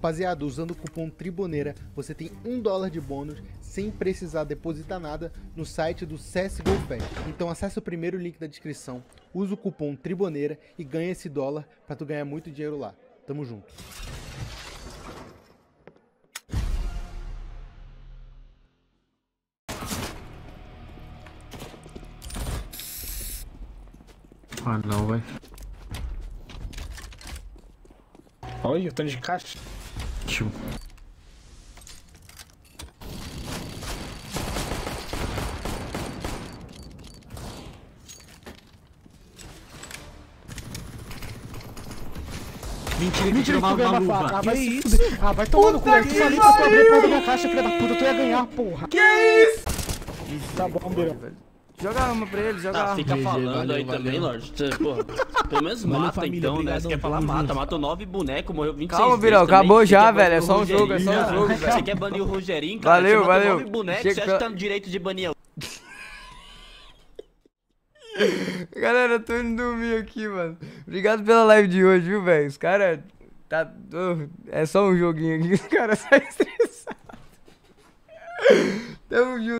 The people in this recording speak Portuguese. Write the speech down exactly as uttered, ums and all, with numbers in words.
Rapaziada, usando o cupom TRIBONEIRA, você tem um dólar de bônus sem precisar depositar nada no site do C S G O Fest. Então acesse o primeiro link da descrição, usa o cupom TRIBONEIRA e ganha esse dólar pra tu ganhar muito dinheiro lá. Tamo junto. Ah não, vai. Olha o tanto de caixa. Tio. Mentira, que Mentira tirou que uma, tu ganhou uma uma luva. faca. Ah, Que vai se isso? fuder. Ah, vai tomar no cu. Eu falei pra tu abrir a porta da minha caixa, filha da puta. Tu ia ganhar, porra. Que isso? Tá bom, Beirão. Joga arma pra ele, joga Ah, arma. fica G G, falando valeu, aí valeu. também, Lorde. Cê, porra, pelo menos Valeu, mata família, então, né? obrigadão, Você quer falar tamo mata, junto. matou nove bonecos, morreu vinte e seis Calma, vezes Birão, também. acabou Você já, quer velho, banir é o só um jogo, é Rogerinho, só um cara? jogo, Você velho. quer banir o Rogerinho, cara? Valeu, Você matou valeu. nove bonecos, Chega você acha pra- que tá no direito de banir? Galera, eu tô indo dormir aqui, mano. Obrigado pela live de hoje, viu, velho? Os caras. Tá. oh, é só um joguinho aqui, os caras saem estressados. Tamo junto.